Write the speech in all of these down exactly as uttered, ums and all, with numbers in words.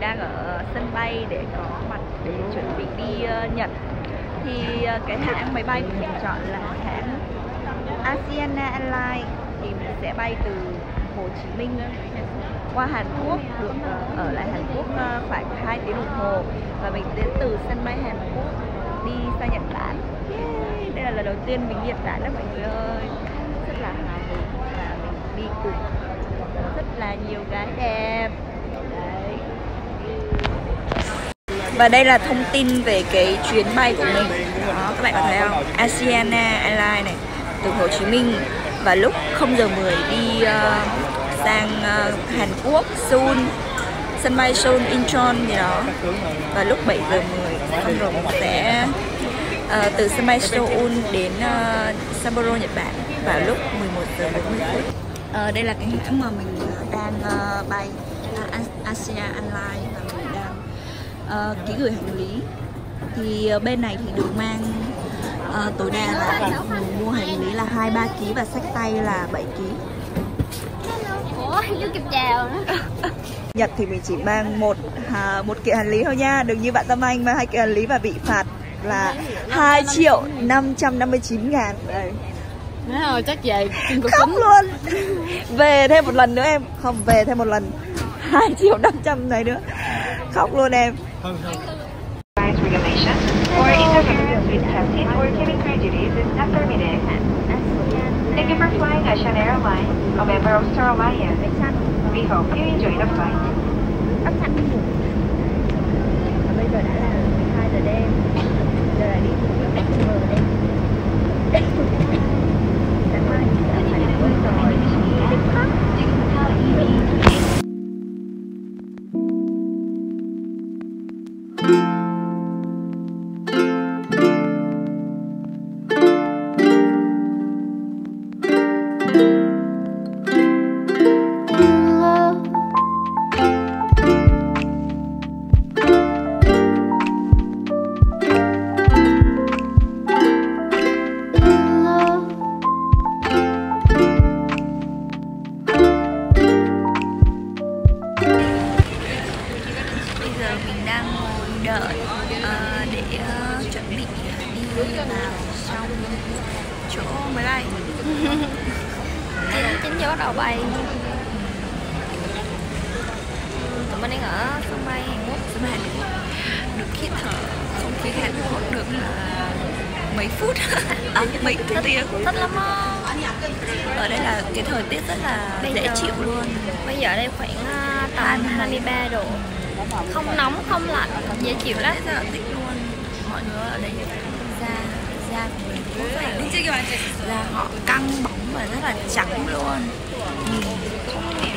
đang ở sân bay để có mặt để chuẩn bị đi uh, Nhật. Thì uh, cái hãng máy bay của mình chọn là hãng Asiana Airlines. Thì mình sẽ bay từ Hồ Chí Minh qua Hàn Quốc, được uh, ở lại Hàn Quốc uh, khoảng hai tiếng đồng hồ. Và mình đến từ sân bay Hàn Quốc đi sang Nhật Bản. Yeah. Đây là lần đầu tiên mình đi Nhật Bản đó mọi người ơi. Rất là hào hứng và mình đi cùng rất là nhiều gái đẹp. Đấy. Và đây là thông tin về cái chuyến bay của mình. Đó, các bạn có thấy không? Asiana Airlines này, từ Hồ Chí Minh và lúc không giờ mười đi uh, sang uh, Hàn Quốc, Seoul, sân bay Seoul Incheon gì đó. Và lúc bảy giờ mười xong rồi mình sẽ uh, từ sân bay Seoul đến uh, Sapporo, Nhật Bản vào lúc mười một giờ bốn mươi phút. Uh, đây là cái hãng mà mình đang uh, bay, uh, Asiana Airlines, và mình đang uh, ký gửi hành lý. Thì uh, bên này thì được mang uh, tối đa là mình mua hành lý là hai ba ký và xách tay là bảy ký. Ủa, chưa kịp chào nữa. Nhật thì mình chỉ mang một à, một kiện hành lý thôi nha, đừng như bạn Tâm Anh mang hai kiện hành lý và bị phạt là hai triệu năm trăm năm mươi chín ngàn. Đây. Nói rồi chắc về khóc luôn. Về thêm một lần nữa em, không về thêm một lần hai triệu năm trăm này nữa, khóc luôn em. Thank you for flying Asiana Airlines, a member of Star Alliance. We hope you enjoy the flight. Bây giờ đã là mười hai giờ đêm, giờ là đi từ Vancouver đây. Sáng mai đã phải đi rồi. Đợi uh, để uh, chuẩn bị đi vào trong chỗ máy bay. Chính chỗ bắt đầu bay. Tụi mình đang ở sân bay Hàn Quốc. Sân bay Hàn Quốc được hít thở không khí Hàn Quốc được là mấy phút, à, mấy tiếng. Thích lắm á. Ở đây là cái thời tiết rất là bây dễ giờ, chịu luôn. Bây giờ đây khoảng uh, tầm hai mươi ba độ. Không nóng, không lạnh, dễ chịu lắm. Rất là thích luôn. Mọi người ở đây da da của mình rất là da họ căng bóng và rất là trắng luôn. Nhìn không thể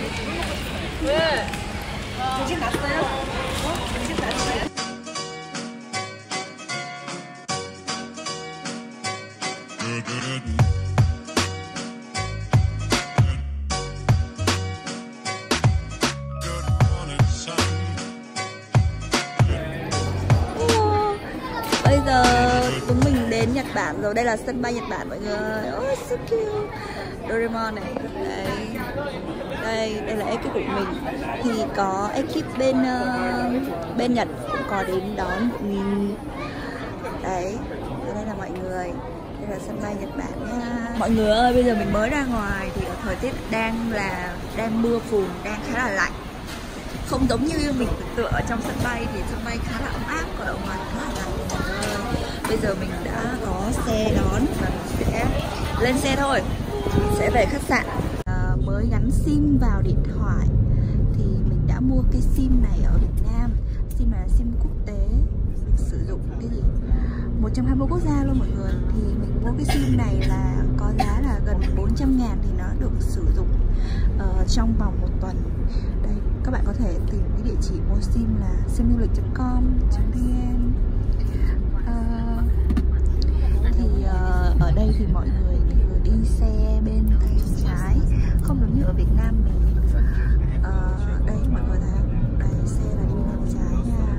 bây giờ chúng mình đến Nhật Bản rồi. Đây là sân bay Nhật Bản mọi người. Oh, so cute. Doraemon này. Đây. Đây, đây là ekip của mình. Thì có ekip bên uh, bên Nhật cũng có đến đón mình. Đấy. Đây là mọi người. Đây là sân bay Nhật Bản nha. Mọi người ơi, bây giờ mình mới ra ngoài thì thời tiết đang là đang mưa phùn, đang khá là lạnh. Không giống như mình tưởng tượng ở trong sân bay thì sân bay khá là ấm áp, còn ở ngoài khá là lạnh. Bây giờ mình đã có xe đón và mình sẽ lên xe thôi. Mình sẽ về khách sạn. À, mới gắn sim vào điện thoại thì mình đã mua cái sim này ở Việt Nam. Sim này là sim quốc tế, được sử dụng cái gì một trăm hai mươi quốc gia luôn mọi người. Thì mình mua cái sim này là có giá là gần bốn trăm ngàn thì nó được sử dụng uh, trong vòng một tuần. Đây, các bạn có thể tìm cái địa chỉ mua sim là simdulic chấm com chấm vn. uh, Thì uh, ở đây thì mọi người thường đi xe bên tay trái, không giống như ở Việt Nam mình. uh, Đây mọi người thấy không? Đây, xe là đi bên tay trái nha.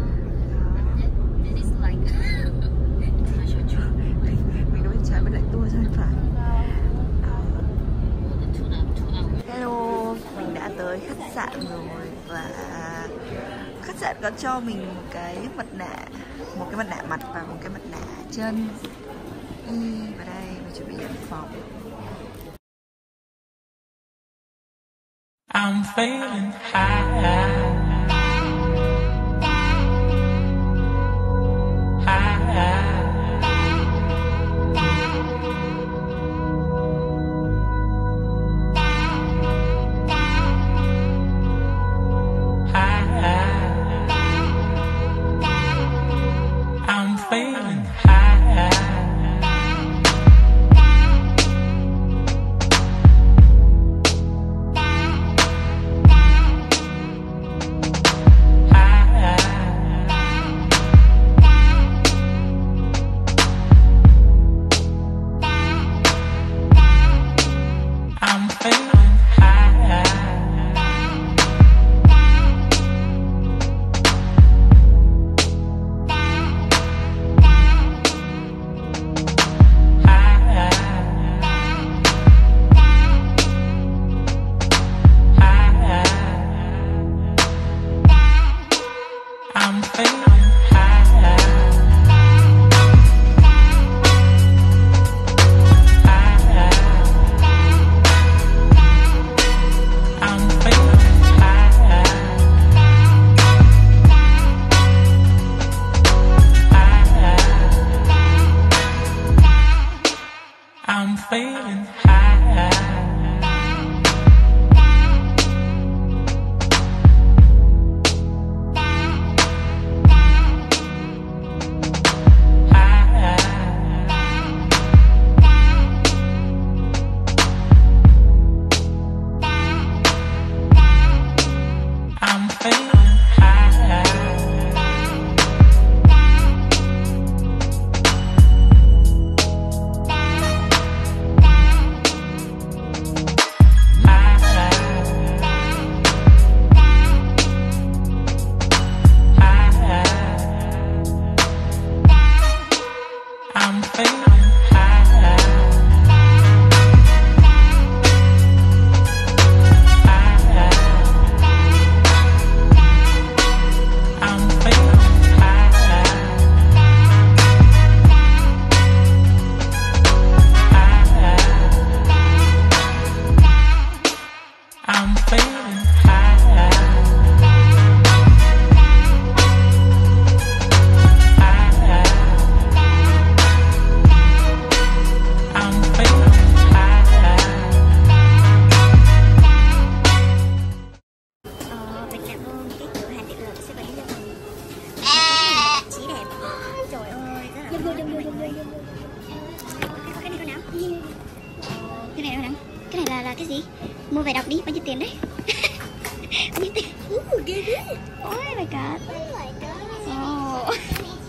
Mình nói bên trái bên lại tua sang phải. Hello, mình đã tới khách sạn rồi và khách sạn có cho mình một cái mặt nạ, một cái mặt nạ mặt và một cái mặt nạ chân. Y vào đây và chuẩn bị nhận phòng. I'm feeling high. I'm feeling high. Cái này nào? Cái này là là cái gì? Mua về đọc đi, bao nhiêu tiền đấy? Bao nhiêu tiền? Uh, ghê ghê. Oh my god. Oh.